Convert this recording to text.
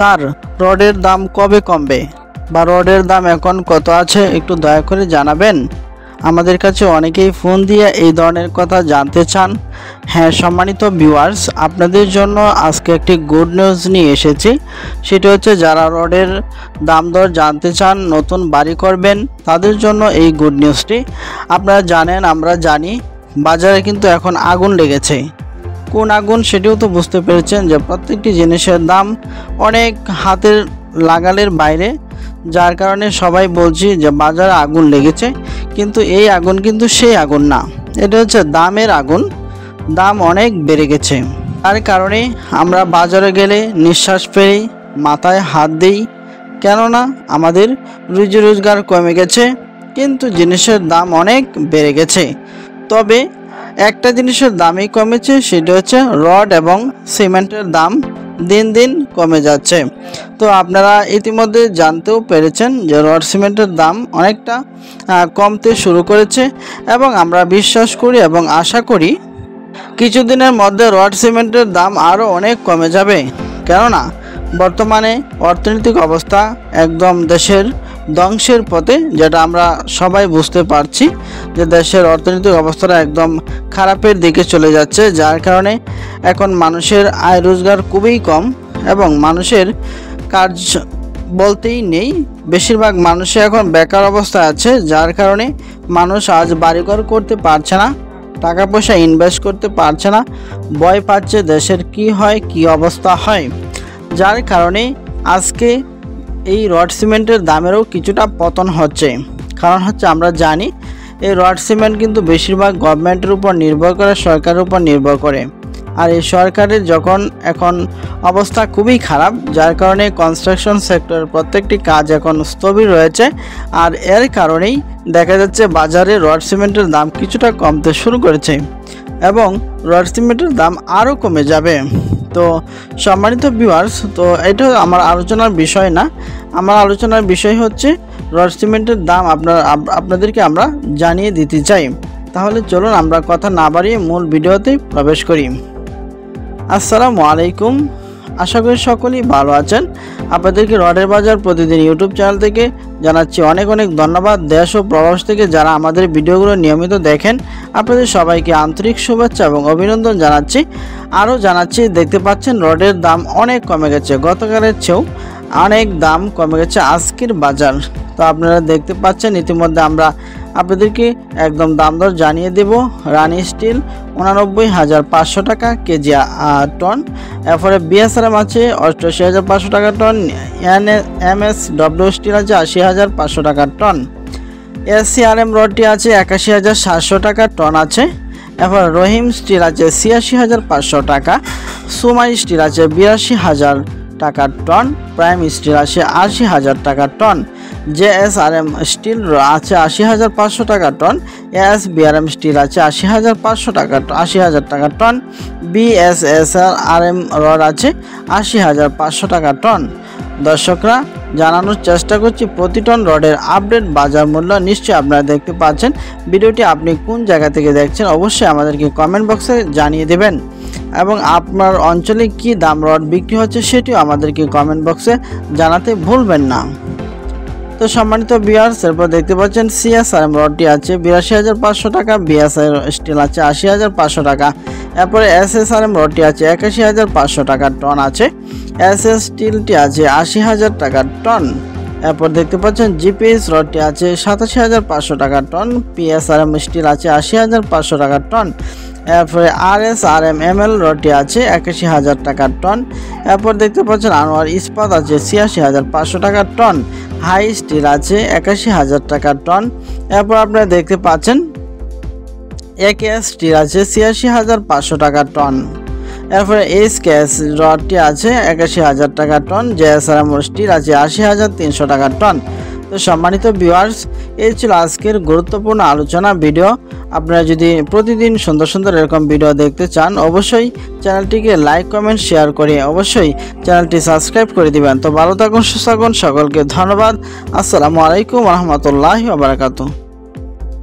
Sir, রডের দাম কবে কমবে বা রডের দাম এখন কত আছে একটু দয়া করে জানাবেন। আমাদের কাছে অনেকেই ফোন দিয়ে এই ধরনের কথা জানতে চান। হ্যাঁ সম্মানিত ভিউয়ার্স, আপনাদের জন্য আজকে একটি গুড নিউজ নিয়ে এসেছি। সেটা হচ্ছে যারা রডের দাম দর জানতে চান, নতুন বাড়ি করবেন, তাদের জন্য এই গুড নিউজটি। আপনারা জানেন, আমরা জানি বাজারে কিন্তু এখন আগুন লেগেছে। কোন আগুন সেটিও তো বুঝতে পেরেছেন যে প্রত্যেকটি জিনিসের দাম অনেক হাতের লাগালের বাইরে, যার কারণে সবাই বলছি যে বাজারে আগুন লেগেছে। কিন্তু এই আগুন কিন্তু সেই আগুন না, এটা হচ্ছে দামের আগুন। দাম অনেক বেড়ে গেছে, তার কারণে আমরা বাজারে গেলে নিঃশ্বাস ফেলি, মাথায় হাত দিই, কেননা আমাদের রুজি রোজগার কমে গেছে কিন্তু জিনিসের দাম অনেক বেড়ে গেছে। তবে একটা জিনিসের দামই কমেছে, সেটা হচ্ছে রড এবং সিমেন্টের দাম দিন দিন কমে যাচ্ছে। তো আপনারা ইতিমধ্যে জানতেও পেরেছেন যে রড সিমেন্টের দাম অনেকটা কমতে শুরু করেছে এবং আমরা বিশ্বাস করি এবং আশা করি কিছুদিনের মধ্যে রড সিমেন্টের দাম আরও অনেক কমে যাবে। কেননা বর্তমানে অর্থনৈতিক অবস্থা একদম দেশের ধ্বংসের পথে, যেটা আমরা সবাই বুঝতে পারছি যে দেশের অর্থনৈতিক অবস্থাটা একদম খারাপের দিকে চলে যাচ্ছে, যার কারণে এখন মানুষের আয় রোজগার খুবই কম এবং মানুষের কাজ বলতেই নেই। বেশিরভাগ মানুষই এখন বেকার অবস্থায় আছে, যার কারণে মানুষ আজ বাড়িঘর করতে পারছে না, টাকা পয়সা ইনভেস্ট করতে পারছে না, ভয় পাচ্ছে দেশের কি হয়, কি অবস্থা হয়। যার কারণে আজকে এই রড সিমেন্টের দামেরও কিছুটা পতন হচ্ছে। কারণ হচ্ছে আমরা জানি এই রড সিমেন্ট কিন্তু বেশিরভাগ গভর্নমেন্টের উপর নির্ভর করে, সরকারের উপর নির্ভর করে। আর এই সরকারের যখন এখন অবস্থা খুবই খারাপ, যার কারণে কনস্ট্রাকশন সেক্টরের প্রত্যেকটি কাজ এখন স্থবির রয়েছে। আর এর কারণেই দেখা যাচ্ছে বাজারে রড সিমেন্টের দাম কিছুটা কমতে শুরু করেছে এবং রড সিমেন্টের দাম আরও কমে যাবে। তো সম্মানিত ভিউয়ার্স, তো এটা আমার আলোচনার বিষয় না। আমার আলোচনার বিষয় হচ্ছে রড সিমেন্টের দাম আপনাদেরকে আমরা জানিয়ে দিতে চাই। তাহলে চলুন আমরা কথা না বাড়িয়ে মূল ভিডিওতে প্রবেশ করি। আসসালামু আলাইকুম, আশা করি সকলেই ভালো আছেন। আপনাদেরকে রডের বাজার প্রতিদিন ইউটিউব চ্যানেল থেকে জানাচ্ছি অনেক অনেক ধন্যবাদ। দেশ ও প্রবাস থেকে যারা আমাদের ভিডিওগুলো নিয়মিত দেখেন, আপনাদের সবাইকে আন্তরিক শুভেচ্ছা এবং অভিনন্দন জানাচ্ছি। আরও জানাচ্ছি, দেখতে পাচ্ছেন রডের দাম অনেক কমে গেছে, গতকালের চেয়েও অনেক দাম কমে গেছে আজকের বাজার। তো আপনারা দেখতে পাচ্ছেন ইতিমধ্যে আমরা আপনাদেরকে একদম দাম দর জানিয়ে দেব। রানি স্টিল 89,500 টাকা কেজি টন, এরপরে বিএসআরএম আছে 88,500 টাকা টন, এমএসডব্লিউ স্টিল আছে 80,500 টাকা টন, এসসিআরএম রডটি আছে 81,700 টাকা টন আছে, এরপর রহিম স্টিল আছে 86,500 টাকা, সুমাই স্টিল আছে 82,000 টাকা টন, প্রাইম স্টিল আছে 80,000 টাকা টন, জেএসআরএম স্টিল আছে 80,500 টাকা টন, এসবিআরএম স্টিল আছে 80,000 টাকা টন, বিএসএসআরএম রড আছে 80,500 টাকা টন। দর্শকরা, জানানোর চেষ্টা করছি প্রতি টন রডের আপডেট বাজার মূল্য। নিশ্চয়ই আপনারা দেখতে পাচ্ছেন। ভিডিওটি আপনি কোন জায়গা থেকে দেখছেন অবশ্যই আমাদেরকে কমেন্ট বক্সে জানিয়ে দেবেন এবং আপনার অঞ্চলে কি দাম রড বিক্রি হচ্ছে সেটিও আমাদেরকে কমেন্ট বক্সে জানাতে ভুলবেন না। তো সম্মানিত ভিউয়ার্স, এরপর দেখতে পাচ্ছেন সিএসআরএম রডটি আছে 82,500 টাকা, বিএসআর স্টিল আছে 80,500 টাকা, এরপরে এসএসআরএম রডটি আছে 81,500 টাকা টন আছে, এসএস স্টিলটি আছে 80,000 টাকা টন, এরপর দেখতে পাচ্ছেন জিপিএস রডটি আছে 87,500 টাকা টন, পিএসআরএম স্টিল আছে 80,500 টাকা টন, এরপরে আরএসআরএম এমএল রডটি আছে 81,000 টাকা টন, এরপর দেখতে পাচ্ছেন আনোয়ার ইস্পাত আছে 86,500 টাকা টন, হাই স্টিল আছে 81,000 টাকা টন, এরপর আপনারা দেখতে পাচ্ছেন একেএস স্টিল আছে 86,500 টাকা টন, এরপরে এসকেএস রডটি আছে 81,000 টাকা টন, জেএসআরএম স্টিল আছে 80,300 টাকা টন। তো সম্মানিত ভিউয়ার্স, এই ছিল আজকের গুরুত্বপূর্ণ আলোচনা ভিডিও। আপনারা যদি প্রতিদিন সুন্দর সুন্দর এরকম ভিডিও দেখতে চান অবশ্যই চ্যানেলটিকে লাইক কমেন্ট শেয়ার করে অবশ্যই চ্যানেলটি সাবস্ক্রাইব করে দিবেন। তো ভালো থাকুন, সুস্থ থাকুন, সকলকে ধন্যবাদ। আসসালামু আলাইকুম ওয়া রাহমাতুল্লাহি ওয়া বারাকাতুহু।